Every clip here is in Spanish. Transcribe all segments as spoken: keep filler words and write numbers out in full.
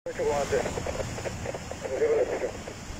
Mucho como antes. Como siempre lo escucho.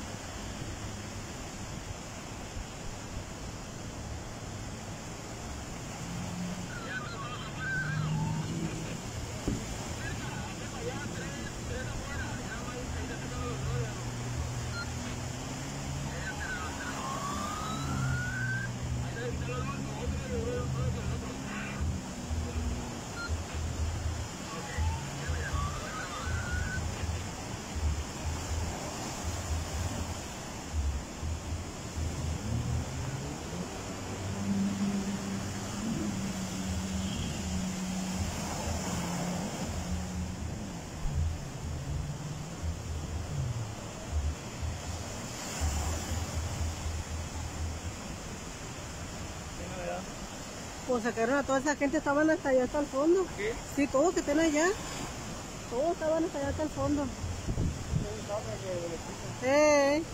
Pues sacaron a toda esa gente, estaban hasta allá hasta el fondo. ¿Qué? Sí, todos que estén allá. Todos estaban hasta allá hasta el fondo. Eh.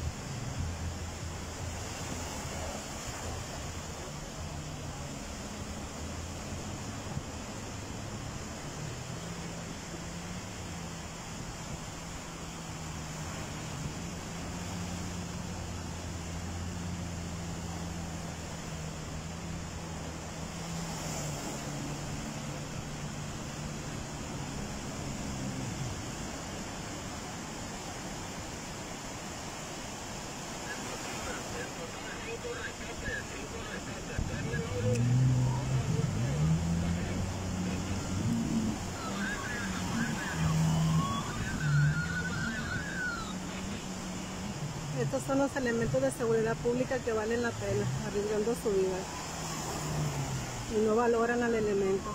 Estos son los elementos de seguridad pública que valen la pena, arriesgando su vida. Y no valoran al elemento.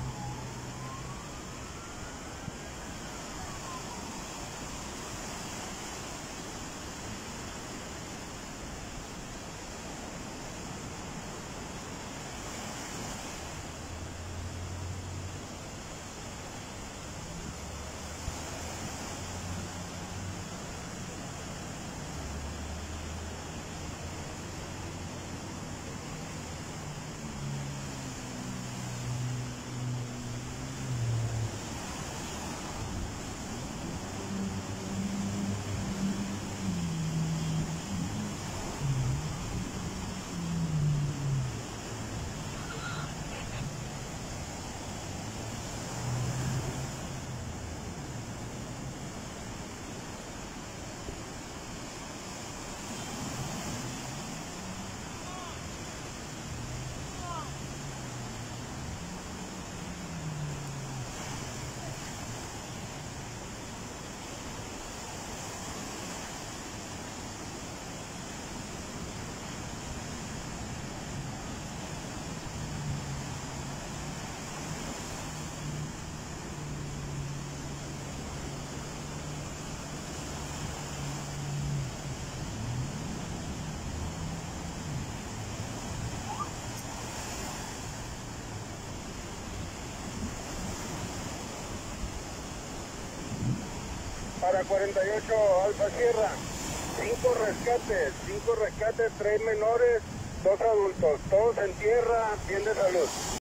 Para cuarenta y ocho Alfa Sierra, cinco rescates, cinco rescates, tres menores, dos adultos, todos en tierra, bien de salud.